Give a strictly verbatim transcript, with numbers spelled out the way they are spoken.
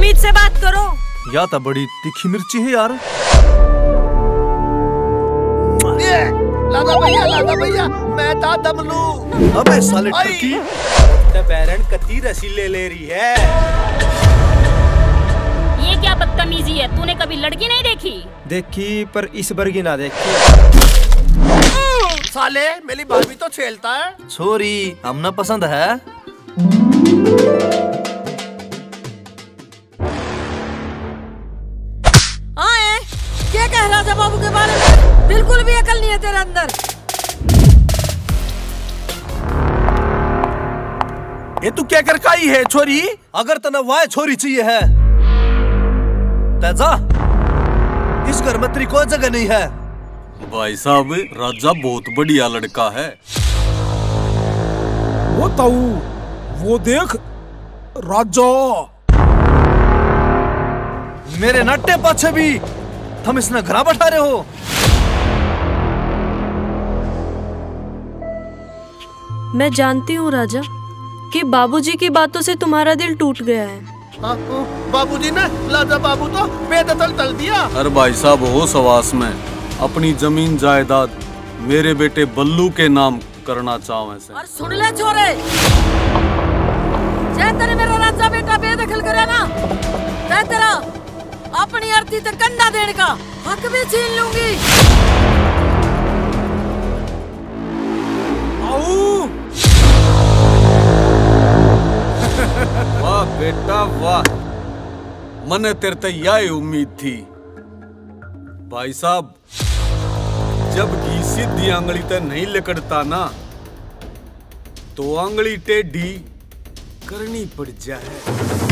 तमीज से बात करो। या तो बड़ी तीखी मिर्ची है यार। लादा भैया लादा भैया मैं था दमलू। अबे साले ठगी। बैरन कती रसीले ले रही है। ये क्या बदतमीजी है? तूने कभी लड़की नहीं देखी? देखी पर इस वर्गी ना देखी। साले मेरी भाभी तो छेलता है। छोरी हमने पसंद है। आए, क्या कह रहा था बाबू के बारे में? बिल्कुल भी अकल नहीं है तेरे अंदर। ये तू क्या कर काई है छोरी? अगर तना वाह छोरी चाहिए है तेजा इस घर में तेरी कोई जगह नहीं है। भाई साहब राजा बहुत बढ़िया लड़का है। वो ताऊ वो देख राजा। मेरे नट्टे पाछे भी तुम इसने घरा बैठा रहे हो। मैं जानती हूँ राजा कि बाबूजी की बातों से तुम्हारा दिल टूट गया है। बाबूजी ने लादा बाबू तो बेदखल तल दिया। अरे भाई साहब हो सवास में अपनी जमीन जायदाद मेरे बेटे बल्लू के नाम करना चाहूँ ऐसे। और सुन ले छोरे, जय तेरे मेरा राजा बेटा बेदखल करे ना, जय तेरा अपनी आरती तक कंधा देने का हक भी छीन लूंगी। वाह बेटा वाह, मने तेरे ते यही उम्मीद थी। भाई साहब जब घी सीधी आंगली ते नहीं लिकड़ता ना तो आंगली टेढ़ी करनी पड़ जाए।